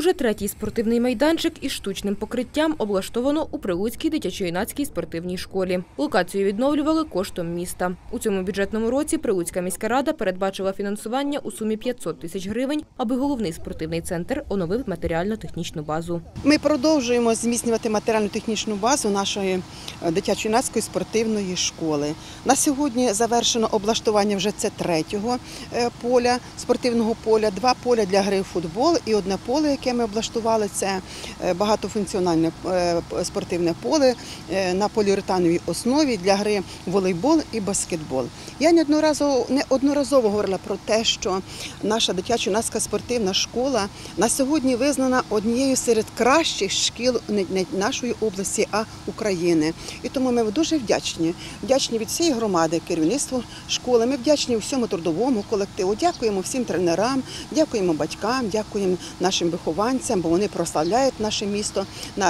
Уже третій спортивний майданчик із штучним покриттям облаштовано у Прилуцькій дитячо-юнацькій спортивній школі. Локацію відновлювали коштом міста. У цьому бюджетному році Прилуцька міська рада передбачила фінансування у сумі 500 тисяч гривень, аби головний спортивний центр оновив матеріально-технічну базу. Ми продовжуємо зміцнювати матеріально-технічну базу нашої дитячо-юнацької спортивної школи. На сьогодні завершено облаштування вже це третього поля, спортивного поля, 2 поля для гри в футбол і 1 поле, яке ми облаштували, це багатофункціональне спортивне поле на поліуретановій основі для гри в волейбол і баскетбол. Я неодноразово говорила про те, що наша дитячо-юнацька спортивна школа на сьогодні визнана однією серед кращих шкіл не нашої області, а України. І тому ми дуже вдячні від всієї громади, керівництву школи, ми вдячні всьому трудовому колективу, дякуємо всім тренерам, дякуємо батькам, дякуємо нашим вихованцям, бо вони прославляють наше місто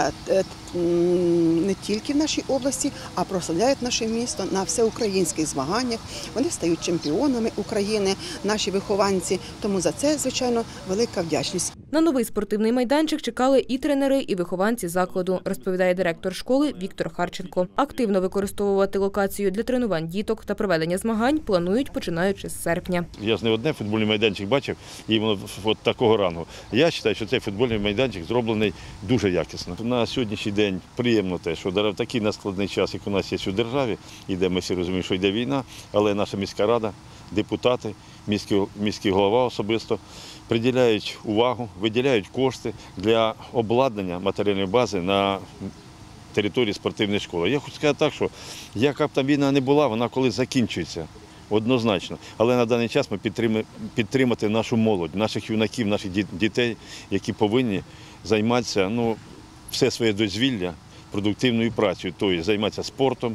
не тільки в нашій області, а прославляють наше місто на всеукраїнських змаганнях. Вони стають чемпіонами України, наші вихованці. Тому за це, звичайно, велика вдячність. На новий спортивний майданчик чекали і тренери, і вихованці закладу, розповідає директор школи Віктор Харченко. Активно використовувати локацію для тренувань діток та проведення змагань планують, починаючи з серпня. Я ж не одне футбольний майданчик бачив, і воно от такого рангу. Я вважаю, що цей футбольний майданчик зроблений дуже якісно. На сьогоднішній день приємно те, що в такий нескладний час, як у нас є у державі, і де ми всі розуміємо, що йде війна, але наша міська рада, депутати, міський голова особисто приділяють увагу, виділяють кошти для обладнання матеріальної бази на території спортивної школи. Я хочу сказати так, що яка б там війна не була, вона колись закінчується. Однозначно. Але на даний час ми підтримати нашу молодь, наших юнаків, наших дітей, які повинні займатися все своє дозвілля продуктивною працею, тобто займатися спортом,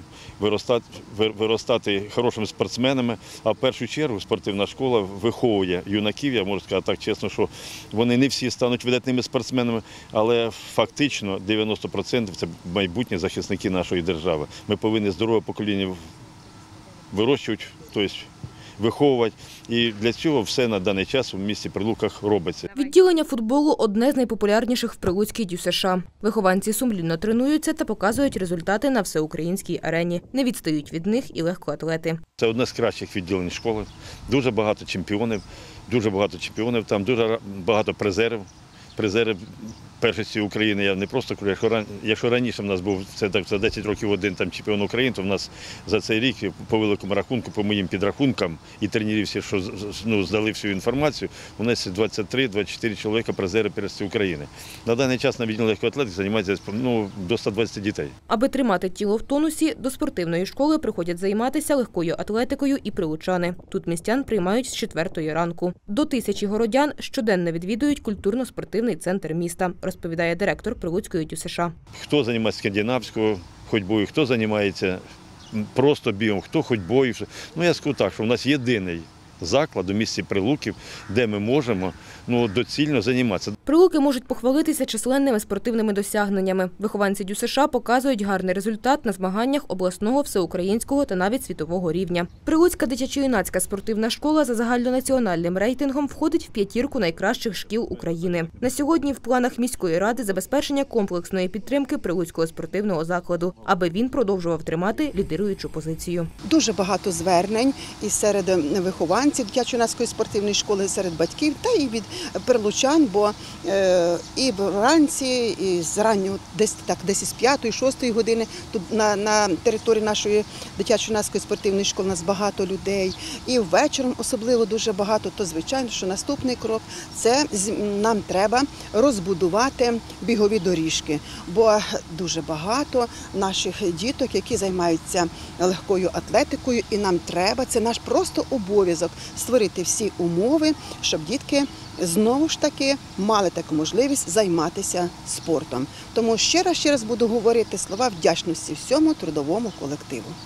виростати хорошими спортсменами, а в першу чергу спортивна школа виховує юнаків, я можу сказати так чесно, що вони не всі стануть видатними спортсменами, але фактично 90% – це майбутні захисники нашої держави. Ми повинні здорове покоління вирощувати, тобто виховувати. І для цього все на даний час у місті Прилуках робиться. Відділення футболу – одне з найпопулярніших в Прилуцькій ДЮСШ. Вихованці сумлінно тренуються та показують результати на всеукраїнській арені. Не відстають від них і легкоатлети. Це одне з кращих відділень школи. Дуже багато чемпіонів, там дуже багато призерів. Призерів першості України я не просто кажу, якщо раніше в нас був за 10 років один чемпіон України, то в нас за цей рік по великому рахунку, по моїм підрахункам і тренерів всі, що здали всю інформацію, у нас 23-24 чоловіка призери першості України. На даний час на відділенні легкоатлетики займається до 120 дітей. Аби тримати тіло в тонусі, до спортивної школи приходять займатися легкою атлетикою і прилучани. Тут містян приймають з 4-ї ранку. До 1000 городян щоденно відвідують культурно-спортивний центр міста, розповідає директор Прилуцької ДЮСШ. Хто займається скандинавською ходьбою, хто займається просто бігом, хто ходьбою. Я скажу так, що в нас єдиний заклад у місті Прилуків, де ми можемо доцільно займатися. Прилуки можуть похвалитися численними спортивними досягненнями. Вихованці ДЮСШ показують гарний результат на змаганнях обласного, всеукраїнського та навіть світового рівня. Прилуцька дитячо-юнацька спортивна школа за загальнонаціональним рейтингом входить в 5 найкращих шкіл України. На сьогодні в планах міської ради забезпечення комплексної підтримки Прилуцького спортивного закладу, аби він продовжував тримати лідируючу позицію. Дуже багато звернень і серед вихованців дитячо-юнацької спортивної школи, серед батьків та і від прилучан, бо і вранці, і зранню, десь з 5-6 години тут на території нашої дитячо-юнацької спортивної школи у нас багато людей. І ввечері особливо дуже багато, то звичайно, що наступний крок – це нам треба розбудувати бігові доріжки, бо дуже багато наших діток, які займаються легкою атлетикою, і нам треба, це наш просто обов'язок створити всі умови, щоб дітки знову ж таки мали таку можливість займатися спортом. Тому ще раз буду говорити слова вдячності всьому трудовому колективу.